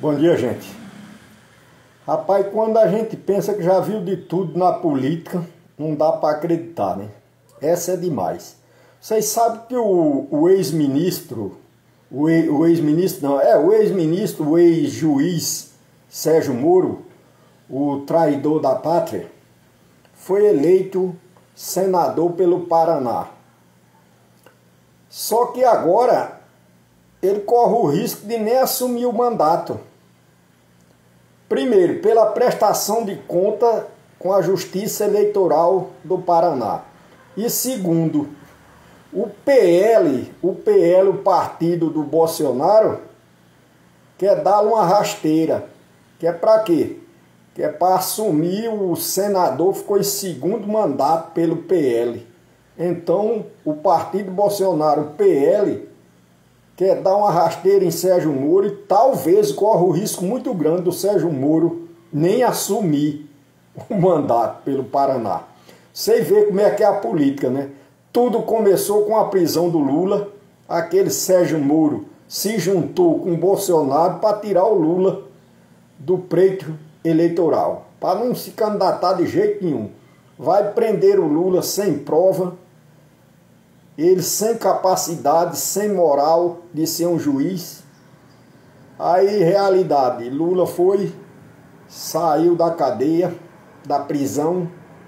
Bom dia, gente. Rapaz, quando a gente pensa que já viu de tudo na política, não dá para acreditar, né? Essa é demais. Vocês sabem que o ex-ministro, o ex-juiz Sérgio Moro, o traidor da pátria, foi eleito senador pelo Paraná. Só que agora ele corre o risco de nem assumir o mandato. Primeiro, pela prestação de conta com a Justiça Eleitoral do Paraná. E segundo, o partido do Bolsonaro, quer dar uma rasteira. Que é para quê? Que é para assumir o senador que ficou em segundo mandato pelo PL. Então, o partido Bolsonaro, o PL, quer dar uma rasteira em Sérgio Moro e talvez corra o risco muito grande do Sérgio Moro nem assumir o mandato pelo Paraná. Você vê como é que é a política, né? Tudo começou com a prisão do Lula. Aquele Sérgio Moro se juntou com o Bolsonaro para tirar o Lula do pleito eleitoral, para não se candidatar de jeito nenhum. Vai prender o Lula sem prova, ele sem capacidade, sem moral de ser um juiz. Aí, realidade, Lula saiu da cadeia, da prisão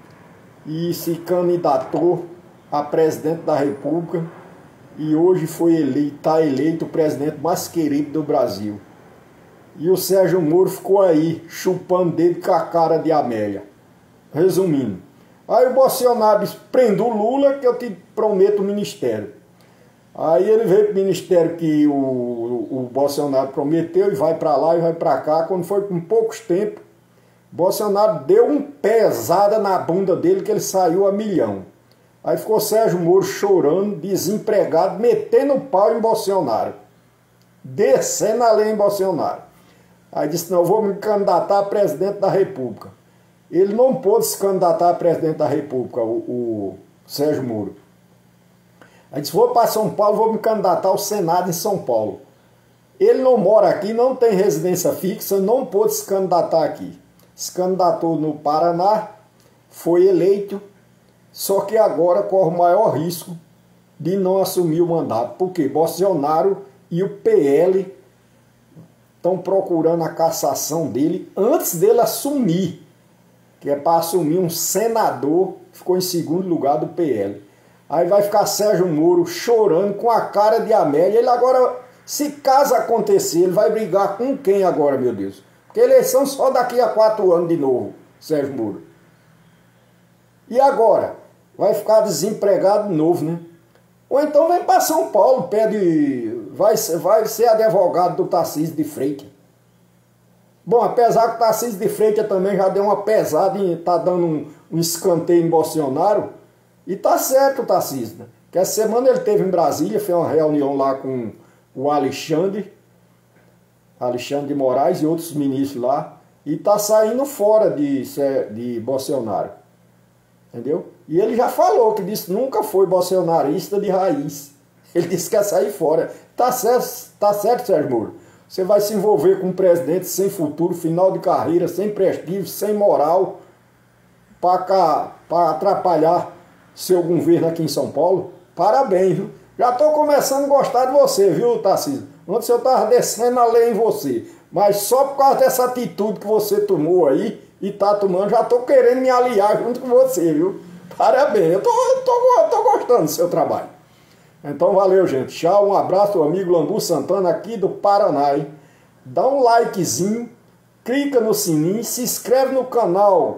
e se candidatou a presidente da República e hoje está eleito o presidente mais querido do Brasil. E o Sérgio Moro ficou aí, chupando dedo com a cara de Amélia. Resumindo, aí o Bolsonaro disse: prenda o Lula que eu te prometo o ministério. Aí ele veio para o ministério que o Bolsonaro prometeu e vai para lá e vai para cá. Quando foi com poucos tempos, Bolsonaro deu uma pesada na bunda dele que ele saiu a milhão. Aí ficou Sérgio Moro chorando, desempregado, metendo o pau em Bolsonaro. Descendo a lei em Bolsonaro. Aí disse: não, eu vou me candidatar a presidente da República. Ele não pôde se candidatar a presidente da República, o Sérgio Moro. Aí disse: vou para São Paulo, vou me candidatar ao Senado em São Paulo. Ele não mora aqui, não tem residência fixa, não pôde se candidatar aqui. Se candidatou no Paraná, foi eleito, só que agora corre o maior risco de não assumir o mandato. Porque Bolsonaro e o PL estão procurando a cassação dele antes dele assumir, que é para assumir um senador que ficou em segundo lugar do PL. Aí vai ficar Sérgio Moro chorando com a cara de Amélia. Ele agora, se caso acontecer, ele vai brigar com quem agora, meu Deus? Porque eleição só daqui a 4 anos de novo, Sérgio Moro. E agora? Vai ficar desempregado de novo, né? Ou então vem para São Paulo, vai ser advogado do Tarcísio de Freitas. Bom, apesar que o Tarcísio de Freitas também já deu uma pesada e está dando um escanteio em Bolsonaro. E tá certo o Tarcísio, né? Que essa semana ele esteve em Brasília, fez uma reunião lá com o Alexandre de Moraes e outros ministros lá. E tá saindo fora de Bolsonaro. Entendeu? E ele já falou, que disse nunca foi bolsonarista de raiz. Ele disse que quer sair fora. Tá certo, Sérgio Moro. Você vai se envolver com um presidente sem futuro, final de carreira, sem prestígio, sem moral, para atrapalhar seu governo aqui em São Paulo? Parabéns, viu? Já estou começando a gostar de você, viu, Tarcísio? Antes eu estava descendo a lei em você. Mas só por causa dessa atitude que você tomou aí, e tá tomando, já tô querendo me aliar junto com você, viu? Parabéns, eu tô gostando do seu trabalho. Então valeu, gente. Tchau, um abraço do amigo Lambu Santana aqui do Paraná, hein? Dá um likezinho, clica no sininho, se inscreve no canal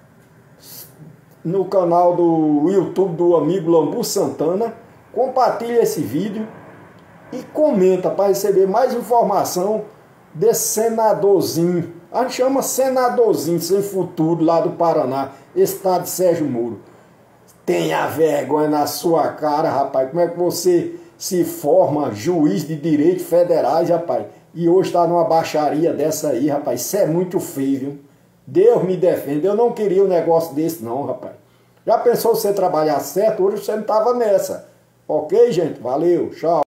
do YouTube do amigo Lambu Santana, compartilha esse vídeo e comenta para receber mais informação desse senadorzinho. A gente chama senadorzinho sem futuro lá do Paraná, estado de Sérgio Moro. Tenha vergonha na sua cara, rapaz. Como é que você se forma juiz de direitos federais, rapaz? E hoje está numa baixaria dessa aí, rapaz. Isso é muito feio, viu? Deus me defenda. Eu não queria um negócio desse não, rapaz. Já pensou você trabalhar certo? Hoje você não estava nessa. Ok, gente? Valeu, tchau.